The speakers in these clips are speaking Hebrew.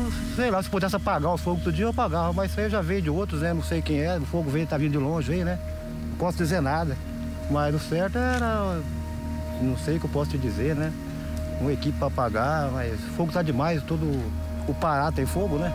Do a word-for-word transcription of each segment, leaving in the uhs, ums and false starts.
sei lá, se pudesse apagar o fogo todo dia, eu apagava, mas isso aí já veio de outros, né? Não sei quem é, o fogo veio, tá vindo de longe aí, né? Não posso dizer nada. Mas o certo era, não sei o que eu posso te dizer, né? Uma equipe para apagar, mas o fogo tá demais, todo o Pará tem fogo, né?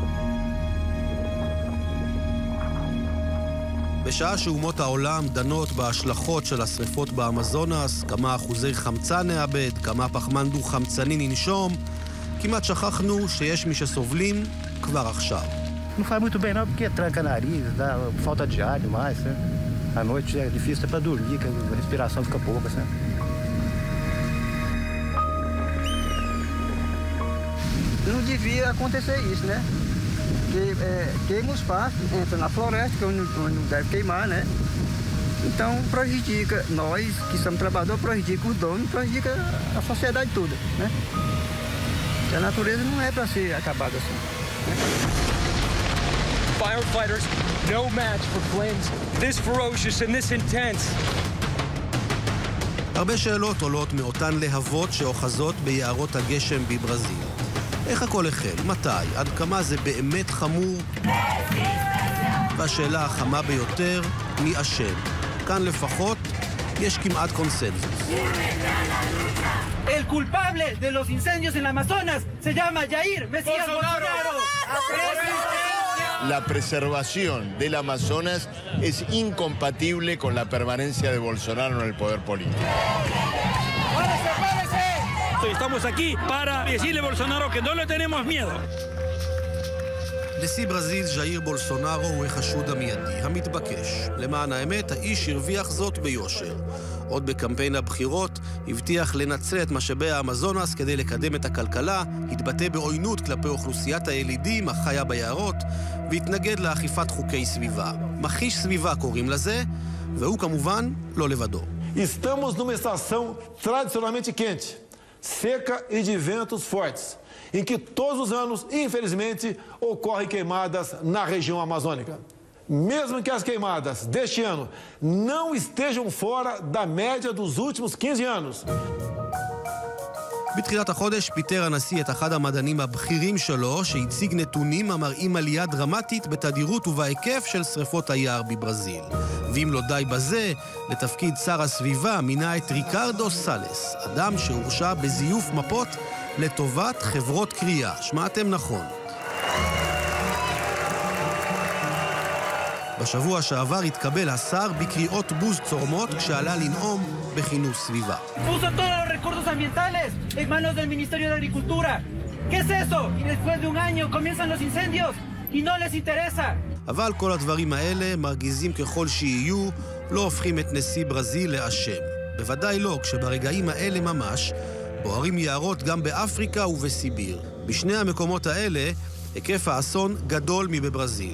בשעה שאומות העולם דנות בהשלכות של השריפות באמזונס, כמה אחוזי חמצן נאבד, כמה פחמן דו-חמצני ננשום, כמעט שכחנו שיש מי שסובלים כבר עכשיו. Não faz muito bem não, porque tranca nariz, dá falta de ar demais, né? À noite é difícil até para dormir, que a respiração fica pouca, né? Não devia acontecer isso, né? Que é, queima os pastos, entra na floresta, que onde, onde não deve queimar, né? Então prejudica nós, que somos trabalhadores, prejudica o dono, prejudica a sociedade toda, né? Que a natureza não é para ser acabada assim, né? Firefighters, no match for flames this ferocious and this intense. הרבה שאלות עולות מאותן להבות שאוחזות ביערות הגשם בברזיל. איך הכל החל? מתי? עד כמה זה באמת חמור? והשאלה החמה ביותר, מי אשם? כאן לפחות יש כמעט קונסנזוס. El culpable de los incendios en el Amazonas se llama Jair Mesías Bolsonaro. La preservación del Amazonas es incompatible con la permanencia de Bolsonaro en el poder político. Estamos aquí para decirle a Bolsonaro que no le tenemos miedo. נשיא ברזיל ז'איר בולסונארו הוא החשוד המיידי, המתבקש. למען האמת, האיש הרוויח זאת ביושר. עוד בקמפיין הבחירות הבטיח לנצל את משאבי האמזונס כדי לקדם את הכלכלה, התבטא בעוינות כלפי אוכלוסיית הילידים החיה ביערות, והתנגד לאכיפת חוקי סביבה. מכחיש סביבה קוראים לזה, והוא כמובן לא לבדו. Estamos numa estação tradicionalmente quente, seca e de ventos fortes, em que todos os anos, infelizmente, ocorrem queimadas na região amazônica. Mesmo que as queimadas deste ano não estejam fora da média dos últimos quinze anos. בתחילת החודש פיטר הנשיא את אחד המדענים הבכירים שלו, שהציג נתונים המראים עלייה דרמטית בתדירות ובהיקף של שריפות היער בברזיל. ואם לא די בזה, לתפקיד שר הסביבה מינה את ריקרדו סלס, אדם שהורשע בזיוף מפות לטובת חברות קריאה. שמעתם נכון. בשבוע שעבר התקבל השר בקריאות בוז צורמות כשעלה לנאום בכינוס סביבה. Puso todos los recursos ambientales en manos del Ministerio de Agricultura. ¿Qué es eso? Y después de un año comienzan los incendios y no les interesa. אבל כל הדברים האלה, מרגיזים ככל שיהיו, לא הופכים את נשיא ברזיל לאשם. בוודאי לא, כשברגעים האלה ממש בוערים יערות גם באפריקה ובסיביר. בשני המקומות האלה, היקף האסון גדול מבברזיל.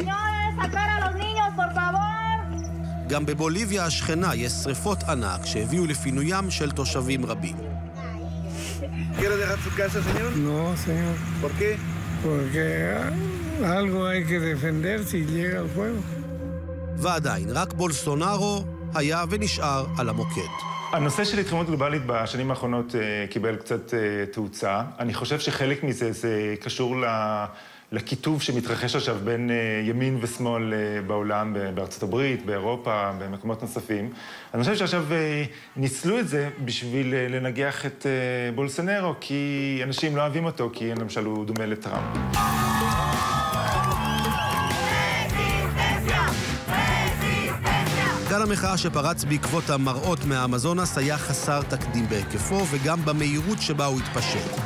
גם בבוליביה השכנה יש שריפות ענק שהביאו לפינוים של תושבים רבים. ¿Quiere dejar su casa, señor? No, señor. ¿Por qué? Porque algo hay que defender si llega el fuego. ועדיין, רק בולסונארו היה ונשאר על המוקד. הנושא של התחממות גלובלית בשנים האחרונות קיבל קצת תאוצה. אני חושב שחלק מזה זה קשור לכיתוב שמתרחש עכשיו בין ימין ושמאל בעולם, בארצות הברית, באירופה, במקומות נוספים. אני חושב שעכשיו ניצלו את זה בשביל לנגח את בולסונארו, כי אנשים לא אוהבים אותו, כי למשל הוא דומה לטראמפ. גל המחאה שפרץ בעקבות המראות מהאמזונס היה חסר תקדים בהיקפו וגם במהירות שבה הוא התפשט.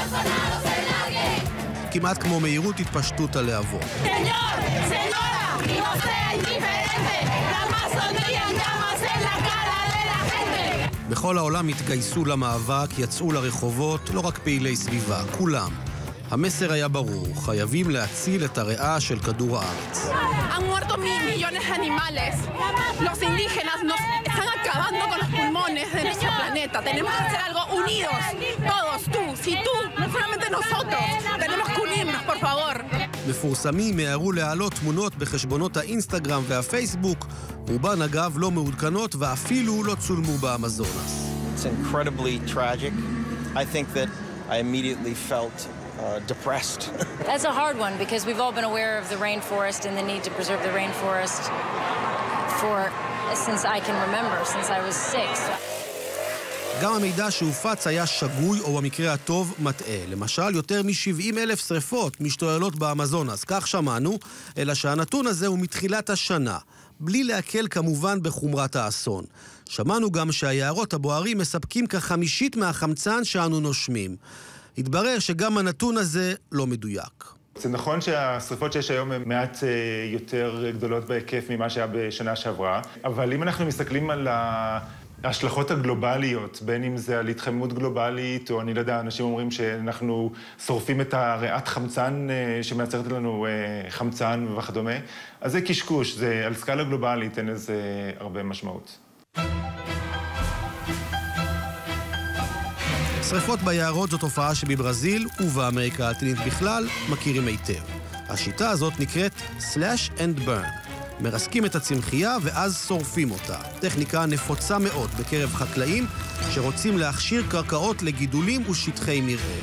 כמעט כמו מהירות התפשטות הלהבות. בכל העולם התגייסו למאבק, יצאו לרחובות, לא רק פעילי סביבה, כולם. המסר היה ברור, חייבים להציל את הריאה של כדור הארץ. Han muerto millones de animales. Los indígenas nos están acabando con los pulmones de nuestro planeta. Tenemos que hacer algo unidos. Todos, tú, si tú, no solamente nosotros. Tenemos que unirnos, por favor. מפורסמים מהרו להעלות תמונות בחשבונות האינסטגרם והפייסבוק, רובן אגב לא מעודכנות ואפילו לא צולמו באמזונס. It's incredibly tragic. I think that I immediately felt uh, depressed. That's a hard one because we've all been aware of the rainforest and the need to preserve the rainforest for since I can remember, since I was six. גם המידע שהופץ היה שגוי או במקרה הטוב מטעה. למשל, יותר מ-שבעים אלף שריפות משתוללות באמזונס, כך שמענו, אלא שהנתון הזה הוא מתחילת השנה, בלי להקל כמובן בחומרת האסון. שמענו גם שהיערות הבוערים מספקים כחמישית מהחמצן שאנו נושמים. התברר שגם הנתון הזה לא מדויק. זה נכון שהשריפות שיש היום הן מעט יותר גדולות בהיקף ממה שהיה בשנה שעברה, אבל אם אנחנו מסתכלים על ההשלכות הגלובליות, בין אם זה על התחממות גלובלית, או אני לא יודע, אנשים אומרים שאנחנו שורפים את הריאת חמצן שמייצרת לנו חמצן וכדומה, אז זה קשקוש, זה על סקאלה גלובלית, אין לזה הרבה משמעות. שריפות ביערות זו תופעה שבברזיל ובאמריקה הלטינית בכלל מכירים היטב. השיטה הזאת נקראת slash and burn. מרסקים את הצמחייה ואז שורפים אותה. טכניקה נפוצה מאוד בקרב חקלאים שרוצים להכשיר קרקעות לגידולים ושטחי מרעה.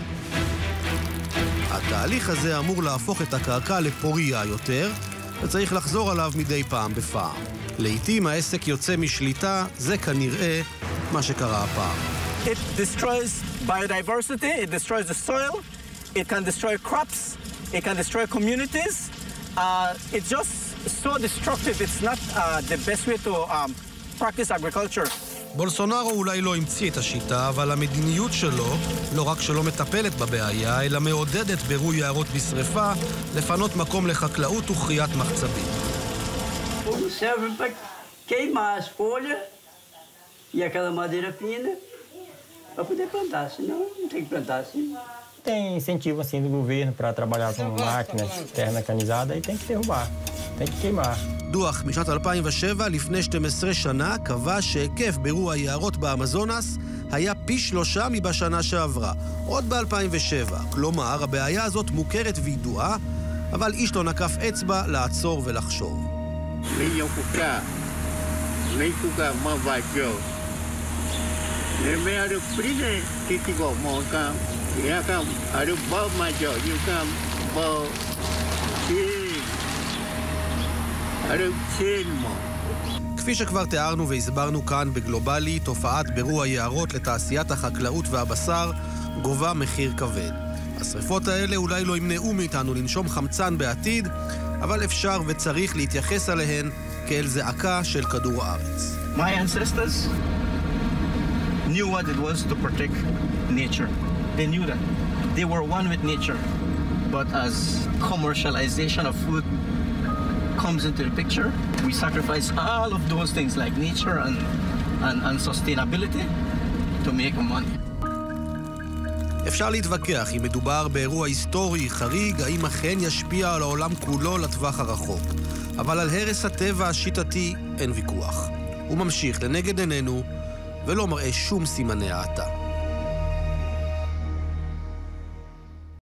התהליך הזה אמור להפוך את הקרקע לפוריה יותר, וצריך לחזור עליו מדי פעם בפעם. לעתים העסק יוצא משליטה, זה כנראה מה שקרה הפעם. It destroys biodiversity, it destroys the soil, it can destroy crops, it can destroy communities. Uh, it's just so destructive, it's not uh, the best way to um, practice agriculture. בולסונארו אולי לא המציא את השיטה, אבל המדיניות שלו לא רק שלא מטפלת בבעיה, אלא מעודדת בירוי יערות בשריפה, לפנות מקום לחקלאות וכריית מחצבים. Fogo serve para queimar as folhas e aquela madeira fina para poder plantar, senão não tem que plantar assim. Tem incentivo assim do governo para trabalhar com máquinas, terra mecanizada e tem que derrubar, tem que queimar. דוח משנת אלפיים ושבע, לפני שתים עשרה שנה, קבע שהיקף בירוע היערות באמזונס היה פי שלושה מבשנה שעברה, עוד ב-אלפיים ושבע. כלומר, הבעיה הזאת מוכרת וידועה, אבל איש לא נקף אצבע לעצור ולחשוב. כפי שכבר תיארנו והסברנו כאן בגלובלי, תופעת בירוע יערות לתעשיית החקלאות והבשר גובה מחיר כבד. השריפות האלה אולי לא ימנעו מאיתנו לנשום חמצן בעתיד, אבל אפשר וצריך להתייחס עליהן כאל זעקה של כדור הארץ. My ancestors knew what it was to protect nature. They knew that. They were one with nature. But as commercialization of food comes into the picture, we sacrifice all of those things like nature and, and, and sustainability to make money. אפשר להתווכח אם מדובר באירוע היסטורי חריג, האם אכן ישפיע על העולם כולו לטווח הרחוק. אבל על הרס הטבע השיטתי אין ויכוח. הוא ממשיך לנגד עינינו ולא מראה שום סימני האטה.